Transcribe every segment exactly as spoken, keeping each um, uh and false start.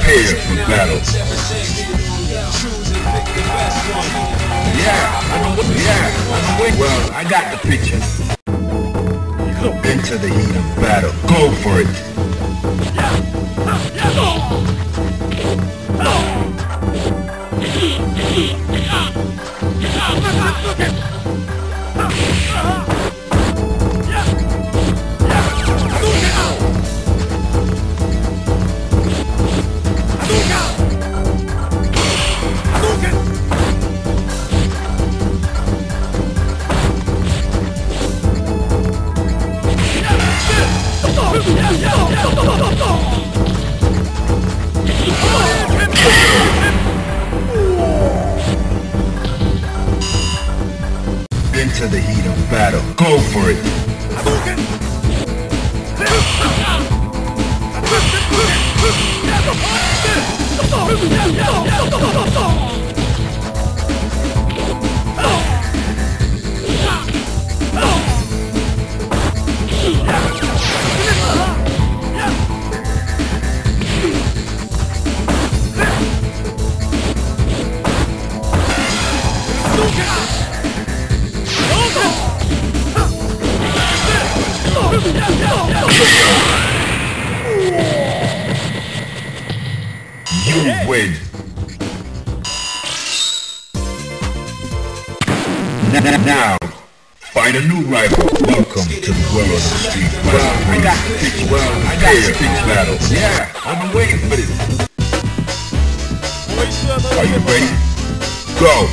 prepare for battle. Yeah, I know. Yeah, I know. Well, I got the picture. Into the heat of battle. Go for it. Into the heat of battle. Go for it. You win. Now, find a new rival. Welcome to the world of the street fighting. Well, I got the pitch. Well, I got the pitch battle. Yeah, I've been waiting for this. Are you ready? Go.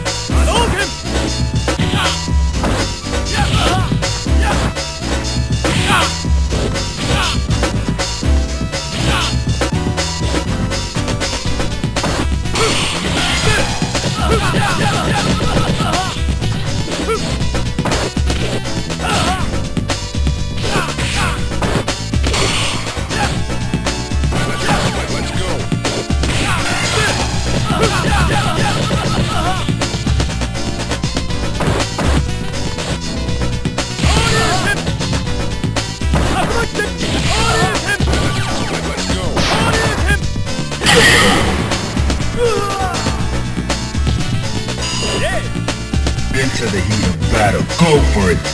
Into the heat of battle. Go for it.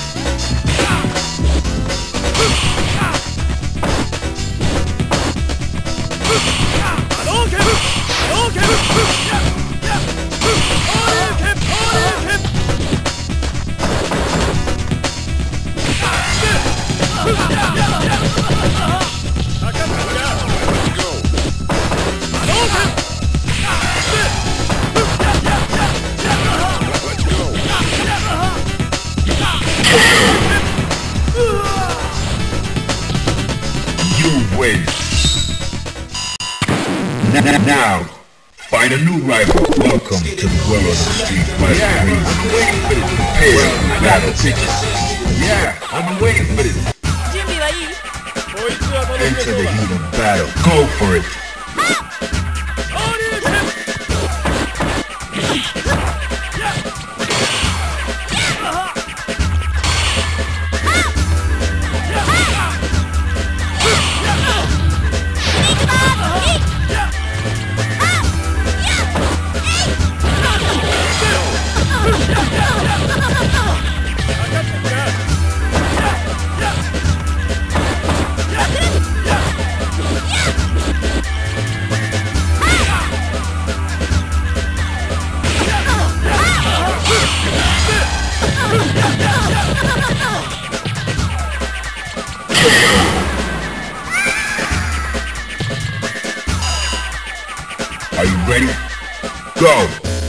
You win. Now, find a new rival. Welcome to the world of the street fighting. Yeah, I've been waiting for this. Prepare well, for battle. Yeah, I've been waiting for this. Into the heat of battle. Go for it. Are you ready? Go!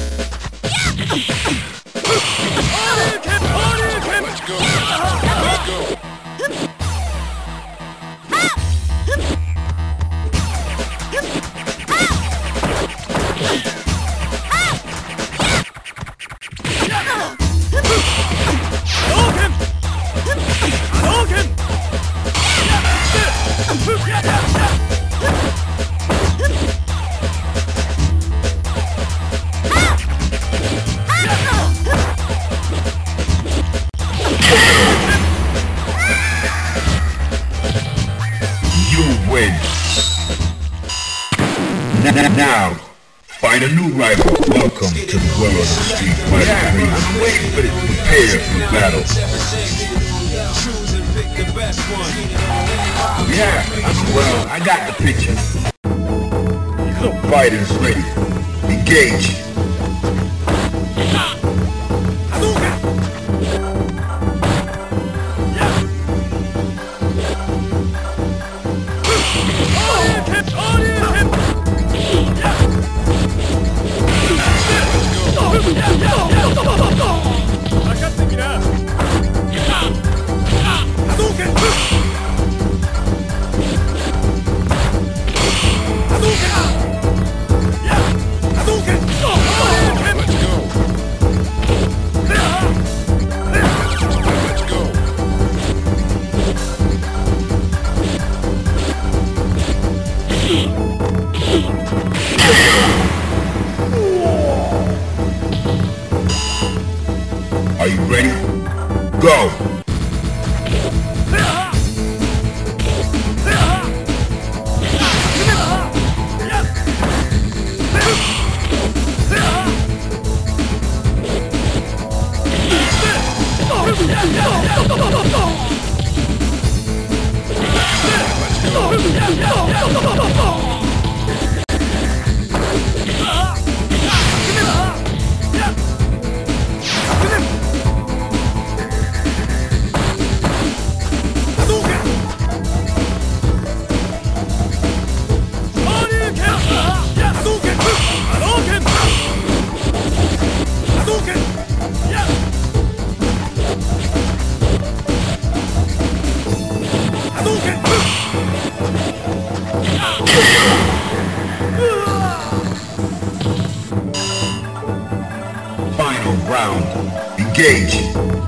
Let's go! Let's go! Ah! Now, find a new rival. Welcome to the world of the street fighter. Yeah, I'm waiting for this. Prepare for battle. Yeah, well, I got the picture. Fighters ready. Engage. Are you ready? Go! Final round. Engage.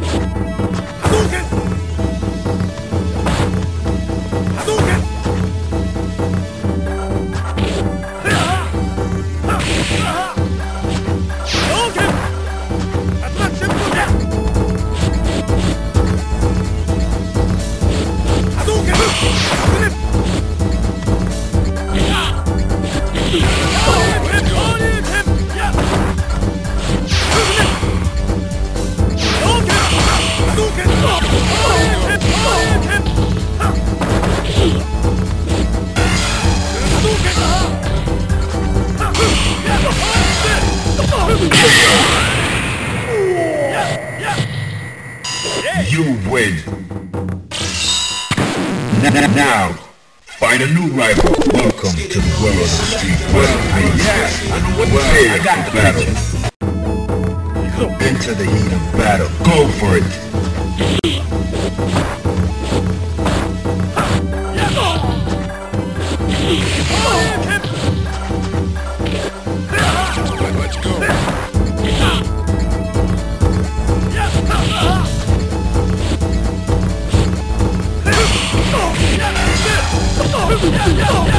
You win. Now, find a new rival. Welcome to the world of the street fighter. Yeah, I know what well, I got the battle. Into the heat of battle. Go for it. Let's go. Yeah.